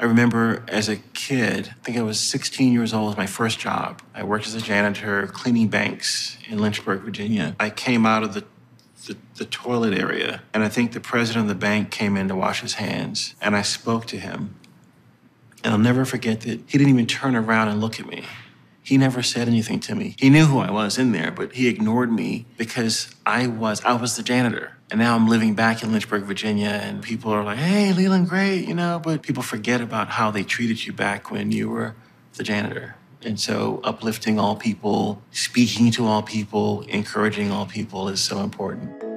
I remember as a kid, I think I was 16 years old, it was my first job. I worked as a janitor cleaning banks in Lynchburg, Virginia. I came out of the toilet area, and I think the president of the bank came in to wash his hands, and I spoke to him. And I'll never forget that he didn't even turn around and look at me. He never said anything to me. He knew who I was in there, but he ignored me because I was the janitor. And now I'm living back in Lynchburg, Virginia, and people are like, hey, Leland, great, but people forget about how they treated you back when you were the janitor. And so uplifting all people, speaking to all people, encouraging all people is so important.